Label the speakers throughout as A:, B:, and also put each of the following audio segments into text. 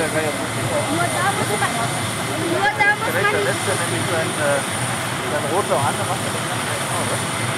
A: der Geier so viel auf.
B: Nur da muss man
A: Der
B: nicht.
A: lässt ja nämlich sein roter Hand, macht er den ganzen Tag, oder?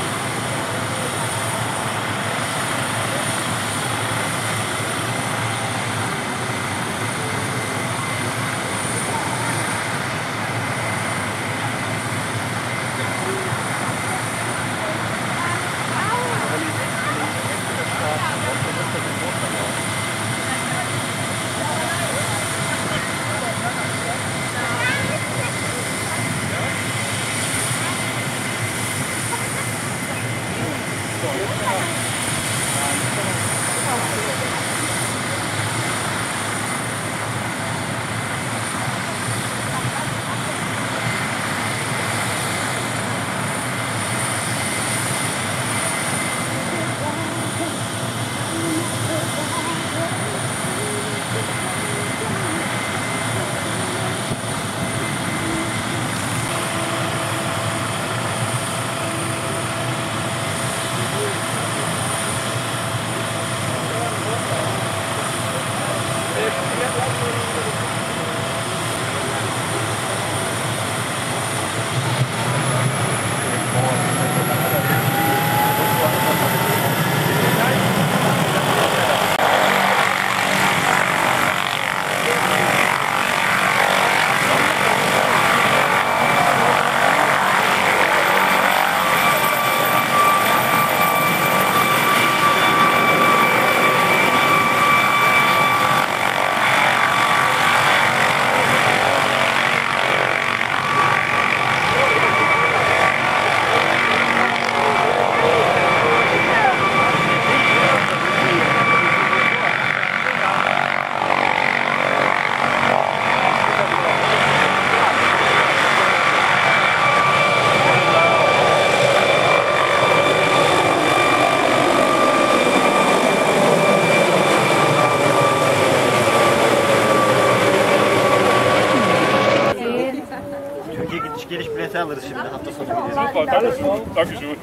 C: Alırız şimdi hafta sonu.
D: Super, Dankeschön.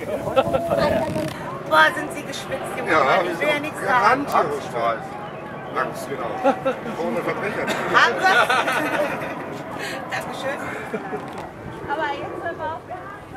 B: Boah, sind Sie geschwitzt, Junge.
E: Ja,
B: Ich will ja nichts sagen.
E: Anti-Ausweis. Angst, genau. Ohne Verbrecher.
B: Haben Sie? Dankeschön. Aber jetzt aber auch.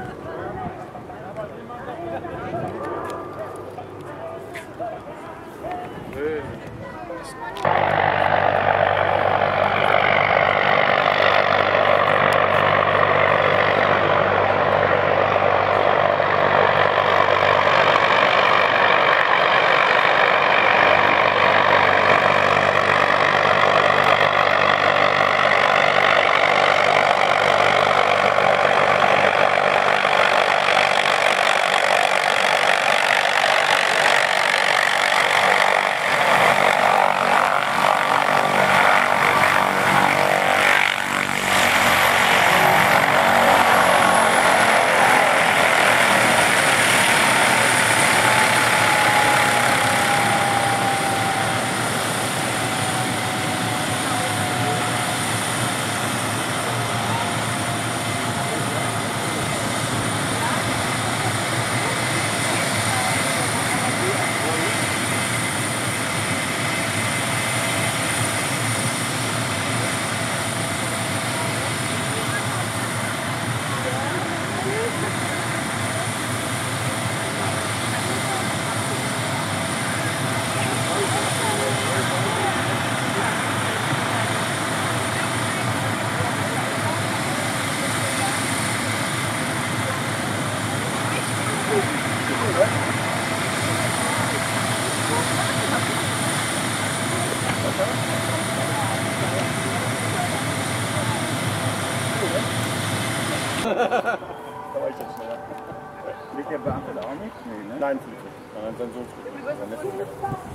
D: Da war ich jetzt schneller. Liegt der Beamte da auch nicht? Nee, ne? Nein, Flügel. Nein, sein Sohn Flügel.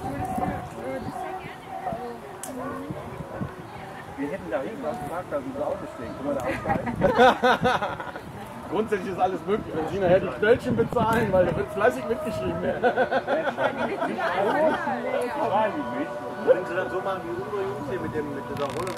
D: Wir hätten da hinten auf dem Parkplatz unsere Autos stehen. Können wir da aussteigen? Grundsätzlich ist alles möglich, wenn Sie nachher die Knöllchen bezahlen, weil da wird fleißig mitgeschrieben werden.
C: Wenn Sie dann so machen wie unsere Jungs hier mit dieser Rolle.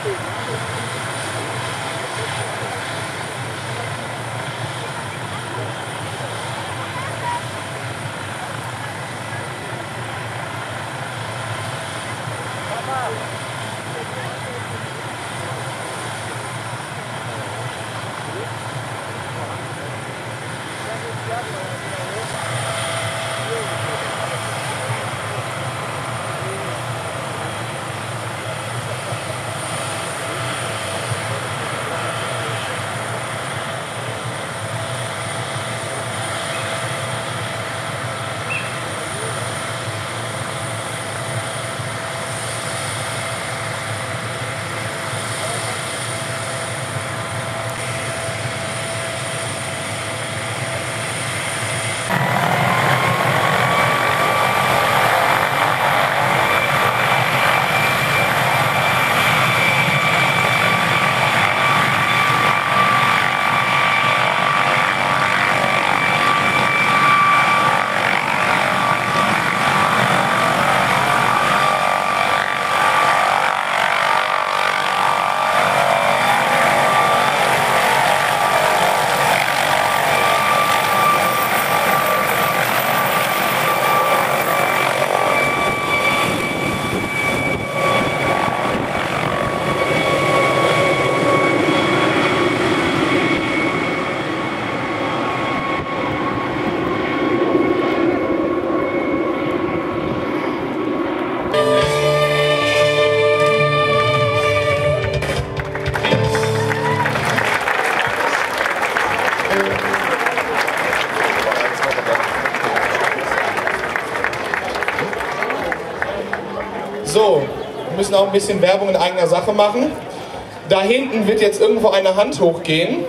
F: So, wir müssen auch ein bisschen Werbung in eigener Sache machen. Da hinten wird jetzt irgendwo eine Hand hochgehen.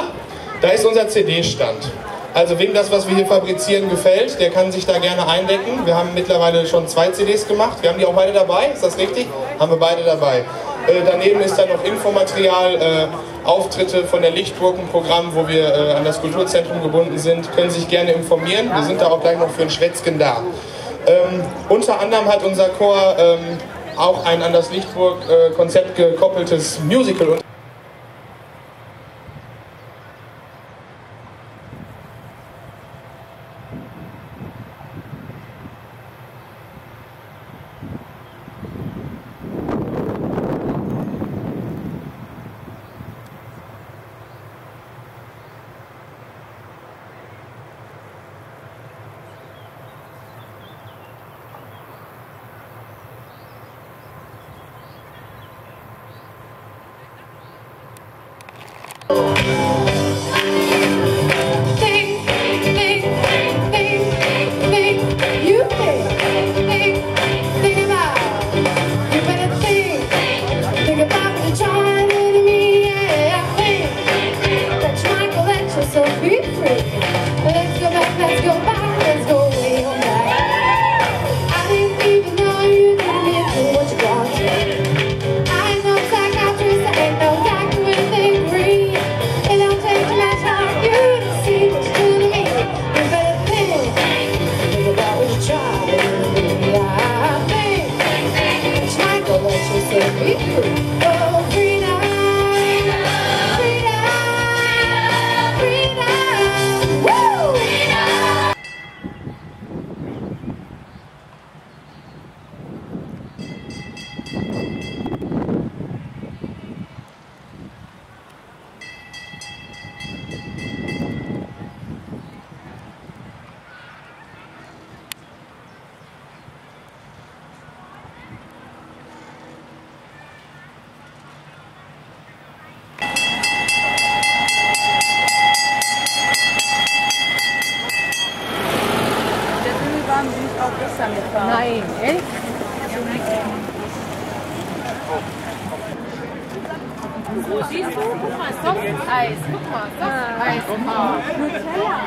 F: Da ist unser CD-Stand. Also wem das, was wir hier fabrizieren, gefällt, der kann sich da gerne eindecken. Wir haben mittlerweile schon 2 CDs gemacht. Wir haben die auch beide dabei, ist das richtig? Haben wir beide dabei. Daneben ist dann noch Infomaterial, Auftritte von der Lichtburg, ein Programm, wo wir an das Kulturzentrum gebunden sind. Können sich gerne informieren. Wir sind da auch gleich noch für ein Schwätzchen da. Unter anderem hat unser Chor auch ein an das Lichtburg-Konzept gekoppeltes Musical.
B: Nein, echt? Siehst du? Guck mal, Softeis. Guck mal, Softeis. Nutella.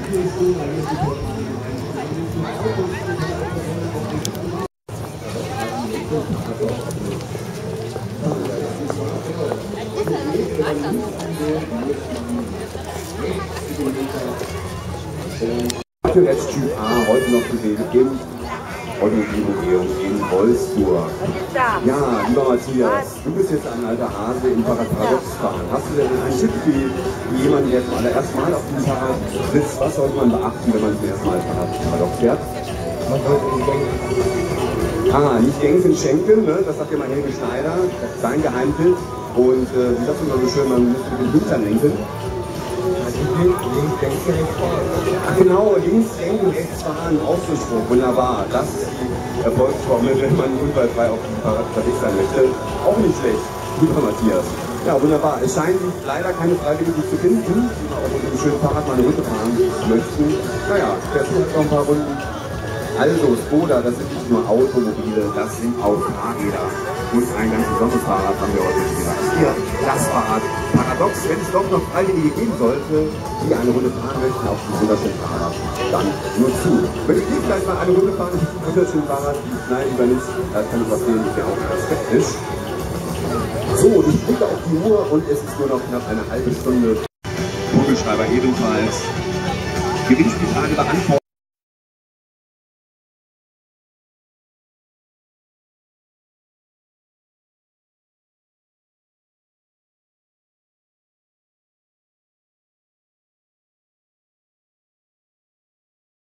G: Rest Typ A heute noch gewählt im Automobilmuseum in Wolfsburg. Ja, lieber Matthias, du bist jetzt ein alter Hase im Paradox-Fahren. Hast du denn einen Tipp für jemanden, der zum allerersten Mal auf dem Fahrrad sitzt? Was sollte man beachten, wenn man zum ersten Mal Paradox fährt? Man sollte nicht denken. Nicht gängs in Schenkel, ne? Das sagt ja mal Helge Schneider, sein Geheimtipp. Und wie sagt man so schön, man muss mit den Hintern lenken. Links denken, rechts fahren. Ach genau, links denken, rechts fahren, Ausdrucksspruch, wunderbar. Das ist die Erfolgsformel, wenn man unfallfrei auf dem Fahrrad unterwegs sein möchte. Auch nicht schlecht, lieber Matthias. Ja, wunderbar. Es scheint sich leider keine Freiwilligen zu finden, die mal auf einem schönen Fahrrad mal eine Runde fahren möchten. Naja, fährst du halt noch ein paar Runden. Also, Skoda, das sind nicht nur Automobile, das sind auch Fahrräder. Und ein ganz besonderes Fahrrad haben wir heute wieder. Hier, das Fahrrad. Paradox, wenn es doch noch Freiwillige geben sollte, die eine Runde fahren möchten auf dem wunderschönen Fahrrad, dann nur zu. Möchtet ihr vielleicht mal eine Runde fahren auf dem wunderschönen Fahrrad? Nein, lieber nicht. Da kann ich was sehen, ich bin auch skeptisch. So, ich blicke auf die Uhr und es ist nur noch knapp eine halbe Stunde. Kugelschreiber ebenfalls. Gewinnspielfrage beantworten.